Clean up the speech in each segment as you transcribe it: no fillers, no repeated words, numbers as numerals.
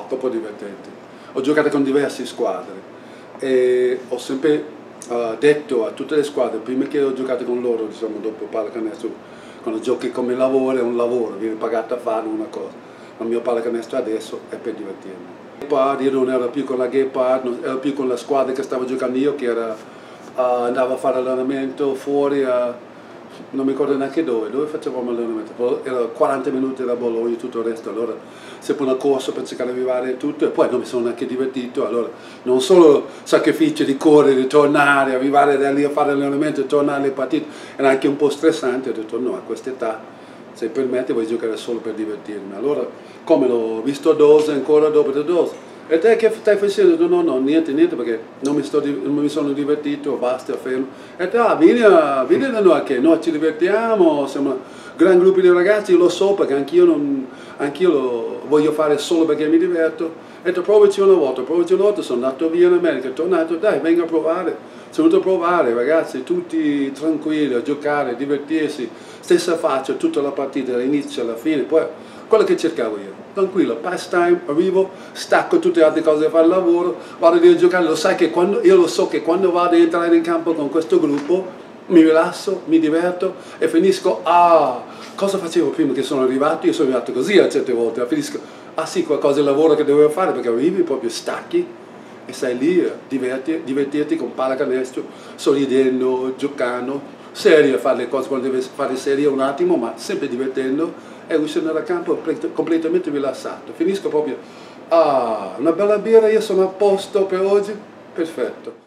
troppo divertente. Ho giocato con diverse squadre e ho sempre detto a tutte le squadre, prima che ho giocato con loro, diciamo dopo pallacanestro, quando giochi come lavoro è un lavoro, vieni pagato a fare una cosa. Il mio pallacanestro adesso è per divertirmi. Io non ero più con la Gepard, non ero più con la squadra che stavo giocando io, che era, andavo a fare allenamento fuori non mi ricordo neanche dove facevamo allenamento, era 40 minuti da Bologna e tutto il resto, allora sempre una corsa per cercare di arrivare tutto e poi non mi sono neanche divertito, allora non solo sacrificio di correre, di tornare, arrivare da lì a fare allenamento e tornare alle partite, era anche un po' stressante, ho detto no, a quest'età se permette voglio giocare solo per divertirmi, allora come l'ho visto dose, ancora dopo dose. E te che stai facendo? No, niente, perché non mi sono divertito, basta, fermo. E te, vieni da noi che noi ci divertiamo, siamo un gran gruppo di ragazzi, io lo so perché anch'io lo voglio fare solo perché mi diverto. E te provaci una volta, sono andato via in America, tornato, dai, venga a provare. Sono venuto a provare, ragazzi, tutti tranquilli, a giocare, a divertirsi, stessa faccia, tutta la partita, dall'inizio alla fine, poi quello che cercavo io. Tranquillo, pastime, arrivo, stacco tutte le altre cose da fare il lavoro, vado a giocare, io lo so che quando vado a entrare in campo con questo gruppo mi rilasso, mi diverto e finisco, cosa facevo prima che sono arrivato? Io sono arrivato così a certe volte, finisco, sì, qualcosa di lavoro che dovevo fare perché arrivi proprio stacchi e stai lì a divertirti con pallacanestro, sorridendo, giocando, serio a fare le cose quando devi fare serio un attimo, ma sempre divertendo e uscendo dal campo completamente rilassato. Finisco proprio, una bella birra, io sono a posto per oggi, perfetto.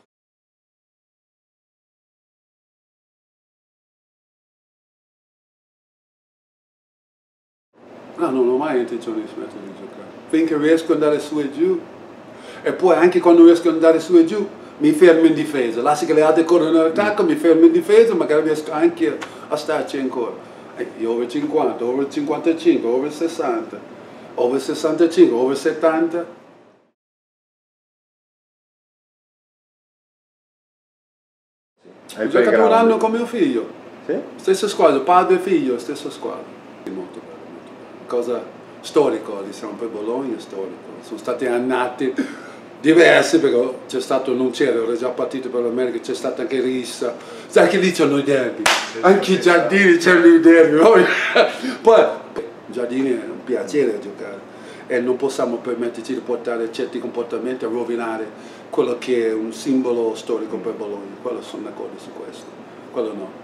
No, non ho mai intenzione di smettere di giocare. Finché riesco ad andare su e giù, e poi anche quando riesco ad andare su e giù, mi fermo in difesa. Lascio che le altre corrono in attacco, mi fermo in difesa, magari riesco anche a starci ancora. Io over 50, over 55, over 60, over 65, over 70. Ho giocato un anno con mio figlio. Sì? Stessa squadra, padre e figlio, stessa squadra. Molto bello, molto bello. Cosa storico, diciamo, per Bologna è storico. Sono stati annati diversi perché c'è stato, non c'era, era già partito per l'America, c'è stata anche rissa. Sai che lì c'hanno i derby, anche i giardini c'hanno i derby. Poi Giardini è un piacere giocare e non possiamo permetterci di portare certi comportamenti a rovinare quello che è un simbolo storico per Bologna. Quello sono d'accordo su questo, quello no.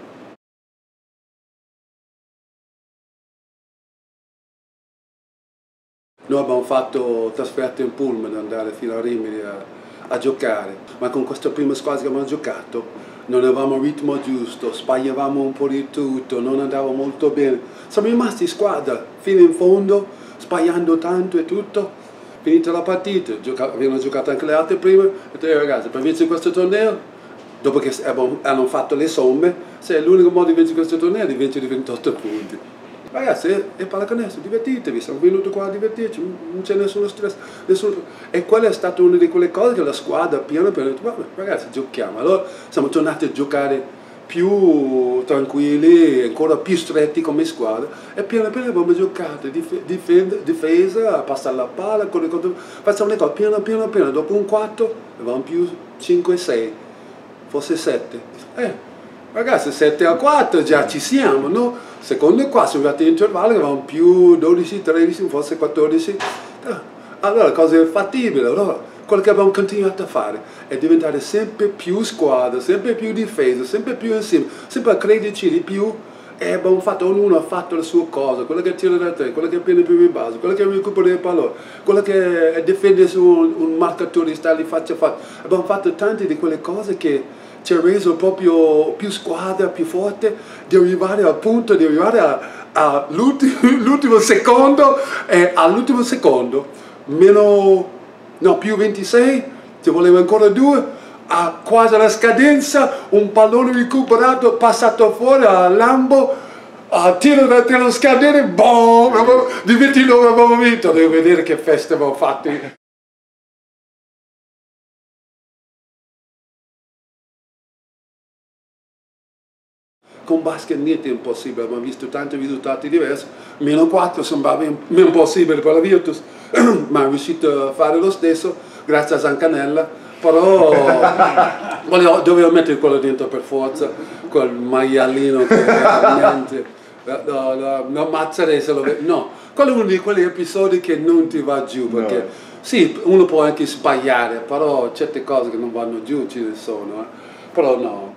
Noi abbiamo fatto trasferte in pullman ad andare fino a Rimini a giocare, ma con questa prima squadra che abbiamo giocato non avevamo il ritmo giusto, sbagliavamo un po' di tutto, non andava molto bene. Siamo rimasti in squadra fino in fondo, sbagliando tanto e tutto. Finita la partita, abbiamo giocato anche le altre prima, e ho detto ragazzi, per vincere questo torneo, dopo che hanno fatto le somme, se è l'unico modo di vincere questo torneo è di vincere di 28 punti. Ragazzi, è pallacanestro, divertitevi, siamo venuti qua a divertirci, non c'è nessuno stress, E quella è stata una di quelle cose che la squadra piano piano ha detto, ragazzi, giochiamo. Allora siamo tornati a giocare più tranquilli, ancora più stretti come squadra, e piano piano abbiamo giocato, difesa, passare la palla, facciamo le cose piano piano, dopo un quarto avevamo più 5-6, forse 7. Ragazzi, 7-4 già ci siamo, no? Secondo qua siamo arrivati in intervallo, avevamo più 12, 13, forse 14. Allora, cose fattibili. Allora, quello che abbiamo continuato a fare è diventare sempre più squadra, sempre più difesa, sempre più insieme, sempre a crederci di più. E abbiamo fatto, ognuno ha fatto la sua cosa, quello che tira da te, quello che prende più in base, quello che recupera il pallone, quello che difende su un marcatore, sta lì faccia a faccia. Abbiamo fatto tante di quelle cose che ci ha reso proprio più squadra, più forte, di arrivare al punto, di arrivare all'ultimo secondo, e all'ultimo secondo, più 26, ci voleva ancora 2, quasi alla scadenza, un pallone recuperato, passato fuori a Lambo, tiro dello scadere, boom, di 29 abbiamo vinto, devo vedere che feste abbiamo fatto. con basket niente è impossibile, abbiamo visto tanti risultati diversi, -4 sembrava impossibile per la Virtus, ma è riuscito a fare lo stesso grazie a Zancanella, però dovevo mettere quello dentro per forza, quel maialino che veramente no, mazzare se lo vede, no, quello è uno di quegli episodi che non ti va giù, perché no. Sì, uno può anche sbagliare, però certe cose che non vanno giù ce ne sono, però no.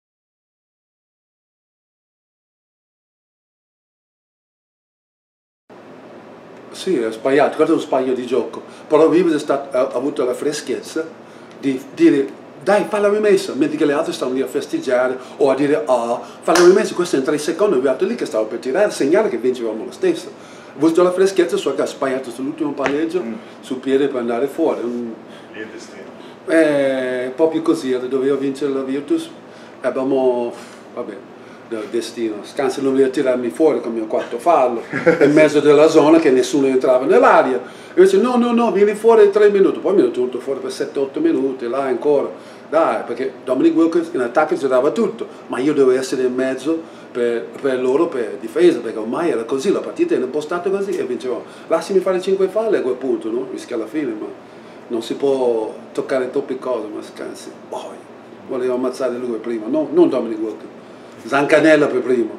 Sì, è sbagliato, questo è uno sbaglio di gioco, però Rivers ha avuto la freschezza di dire dai, fa la rimessa, mentre che le altre stavano lì a festeggiare o a dire fa la rimessa, questo in 3 secondi è arrivato lì che stava per tirare, segnale che vincevamo lo stesso. Ha avuto la freschezza, so che ha sbagliato sull'ultimo palleggio, sul piede per andare fuori. Lì è destino. Proprio così, doveva vincere la Virtus, abbiamo, vabbè, del destino, Scanzi non voleva tirarmi fuori con il mio quarto fallo, in mezzo della zona che nessuno entrava nell'aria, e invece no, vieni fuori 3 minuti, poi mi hanno tenuto fuori per 7-8 minuti, là ancora, dai, perché Dominic Wilkins in attacco ci dava tutto, ma io dovevo essere in mezzo per loro, per difesa, perché ormai era così, la partita era impostata così, e vincevamo, lasciami fare 5 falli a quel punto, no? Rischia alla fine, ma non si può toccare troppe cose, ma Scanzi, voleva ammazzare lui prima, no, non Dominic Wilkins. Zancanella per primo,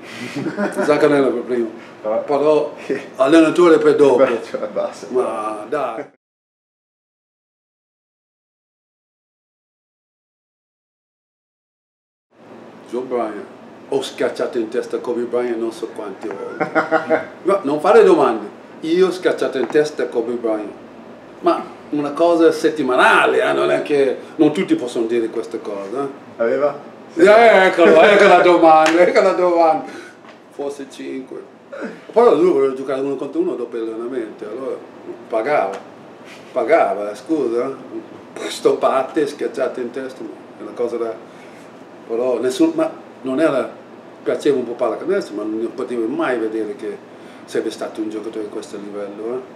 però allenatore per dopo, ma dai. Joe Bryant, ho schiacciato in testa Kobe Bryant non so quante volte, no, non fare domande, io ho schiacciato in testa Kobe Bryant, ma una cosa settimanale, non è che non tutti possono dire queste cose. Aveva? Ecco la domanda, forse 5. Poi lui voleva giocare 1 contro 1 dopo l'allenamento, allora pagava, scusa, sto parte schiacciato in testa, è una cosa da... però nessuno, ma non era, piaceva un po' pallacanestro, ma non potevo mai vedere che sarebbe stato un giocatore di questo livello.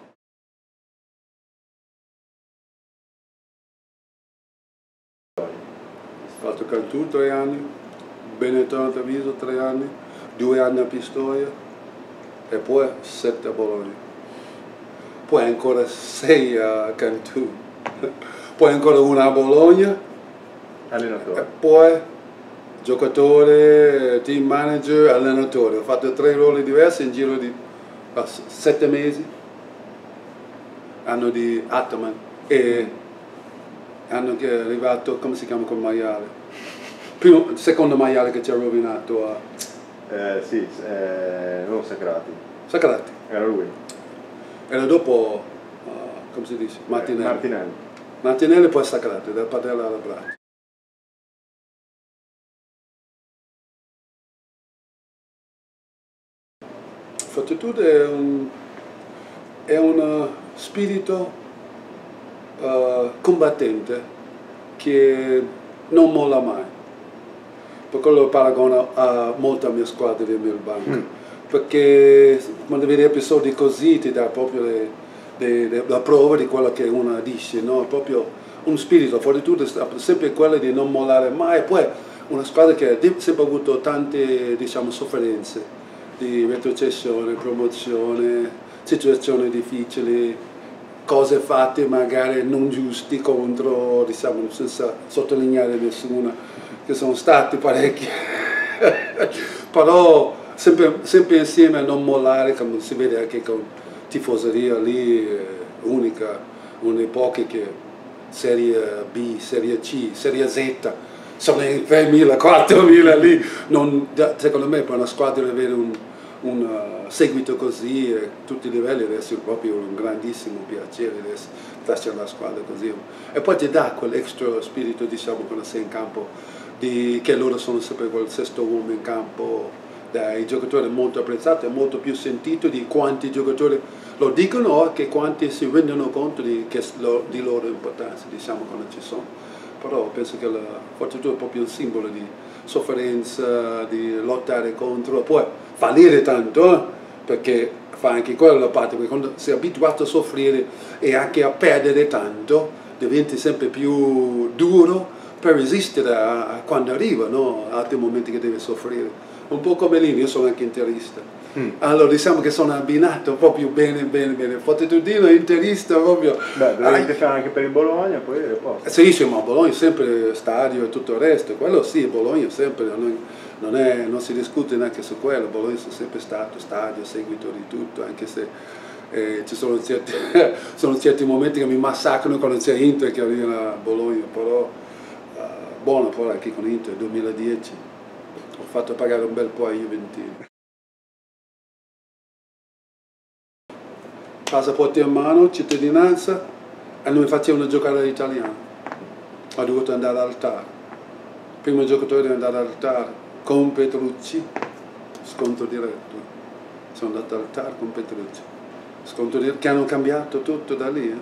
Ho fatto Cantù 3 anni, Benetton a Treviso 3 anni, 2 anni a Pistoia e poi 7 a Bologna. Poi ancora 6 a Cantù, poi ancora 1 a Bologna, allenatore. E poi giocatore, team manager, allenatore. Ho fatto 3 ruoli diversi in giro di 7 mesi, anno di Ataman e hanno che è arrivato, come si chiama quel maiale? Secondo maiale che ci ha rovinato a... Sì, non Sacrati. Sacrati. Era lui. Era dopo, come si dice? Martinelli. Martinelli poi Sacrati, dal padella alla braccia. Fortitude è un spirito combattente che non molla mai, per quello paragono molto alla mia squadra di Milbank, perché quando vedi episodi così ti dà proprio la prova di quello che uno dice, no? Proprio un spirito, Fortitude è sempre quello di non mollare mai, poi una squadra che ha sempre avuto tante, diciamo, sofferenze di retrocessione, promozione, situazioni difficili, cose fatte magari non giusti contro, diciamo, senza sottolineare nessuna, che sono stati parecchi, però sempre insieme a non mollare, come si vede anche con tifoseria lì, unica, una dei pochi che Serie B, Serie C, Serie Z, sono in 3.000, 4.000 lì, secondo me per una squadra deve avere un seguito così a tutti i livelli deve essere proprio un grandissimo piacere starci alla squadra così, e poi ti dà quell'extra spirito, diciamo, quando sei in campo, che loro sono sempre quel sesto uomo in campo, dai giocatori molto apprezzati, molto più sentito di quanti giocatori lo dicono che quanti si rendono conto di loro importanza, diciamo, quando ci sono. Però penso che la Fortitude è proprio un simbolo di sofferenza, di lottare contro, poi fallire tanto, perché fa anche quella la parte, perché quando sei abituato a soffrire e anche a perdere tanto, diventi sempre più duro per resistere a quando arrivano altri momenti che devi soffrire. un po' come lì, io sono anche interista. Allora diciamo che sono abbinato proprio bene, Fortituddino è interista proprio. Beh, dovete fare anche per il Bologna, poi è posto. Sì, ma Bologna è sempre stadio e tutto il resto, quello sì, Bologna sempre, non si discute neanche su quello, Bologna è sempre stato stadio, seguito di tutto, anche se ci sono certi momenti che mi massacrano quando c'è Inter che arriva a Bologna, però buono poi anche con Inter, 2010, ho fatto pagare un bel po' ai Juventini. Passaporto in mano, cittadinanza, e non mi facevano giocare all'italiano. Ho dovuto andare al TAR. Il primo giocatore di andare al TAR con Petrucci, sconto diretto. Sono andato al TAR con Petrucci. Sconto diretto, che hanno cambiato tutto da lì.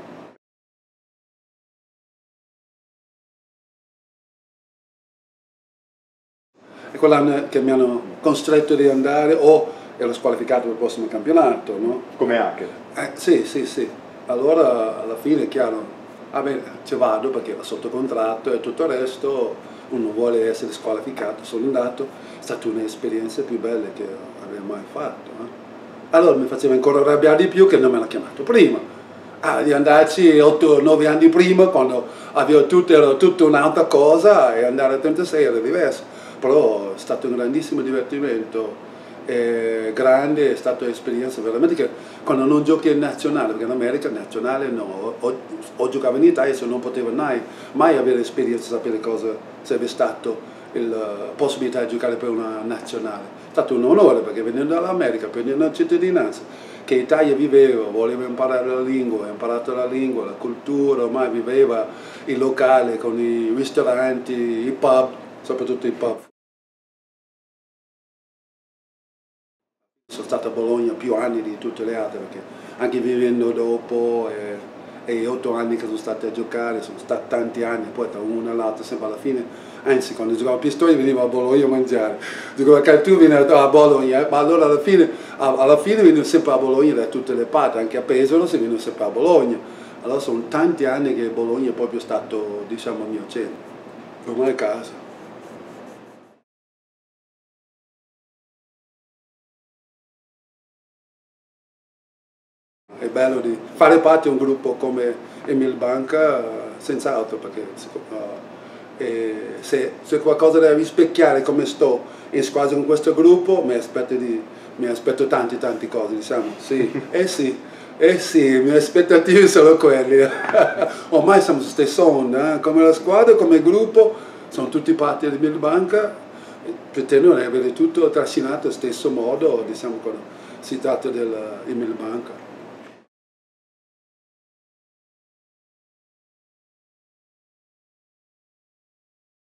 E quell'anno che mi hanno costretto di andare, o ero squalificato per il prossimo campionato, no? Come hacker? Sì. Allora alla fine è chiaro, ci vado perché ero sotto contratto e tutto il resto, uno vuole essere squalificato, sono andato, è stata un'esperienza più bella che avevo mai fatto. Allora mi faceva ancora arrabbiare di più che non me l'ha chiamato prima. Di andarci 8-9 anni prima, quando avevo tutta un'altra cosa, e andare a 36 era diverso. Però è stato un grandissimo divertimento. Grande, è stata un'esperienza veramente che quando non giochi in nazionale, perché in America nazionale no, o giocavo in Italia se non potevo mai avere esperienza, sapere cosa sarebbe stato la possibilità di giocare per una nazionale. È stato un onore perché venendo dall'America, prendendo la cittadinanza, che in Italia vivevo, volevo imparare la lingua, ho imparato la lingua, la cultura, ormai viveva il locale con i ristoranti, i pub, soprattutto i pub. Sono stato a Bologna più anni di tutte le altre, perché anche vivendo dopo e 8 anni che sono stati a giocare, sono stati tanti anni, poi tra uno e l'altro sempre alla fine, anzi quando giocavo a Pistoia venivo a Bologna a mangiare, dico che tu vieni a Bologna, ma allora alla fine venivo sempre a Bologna da tutte le parti, anche a Pesaro si veniva sempre a Bologna, allora sono tanti anni che Bologna è proprio stato, diciamo, il mio centro, ormai a casa. È bello di fare parte di un gruppo come Emil Banca, senz'altro, perché se qualcosa da rispecchiare come sto in squadra con questo gruppo, mi aspetto tante cose, diciamo. Sì, sì, le mie aspettative sono quelle. Ormai siamo sullo stesso onda, come la squadra, come gruppo, sono tutti parte di Emil Banca, pretendo di avere tutto trascinato allo stesso modo, diciamo, quando si tratta dell'Emil Banca.